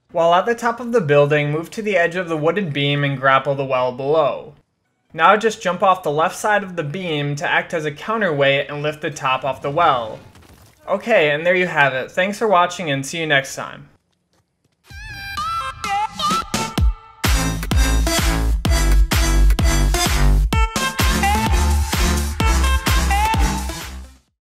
While at the top of the building, move to the edge of the wooden beam and grapple the well below. Now just jump off the left side of the beam to act as a counterweight and lift the top off the well. Okay, and there you have it. Thanks for watching and see you next time.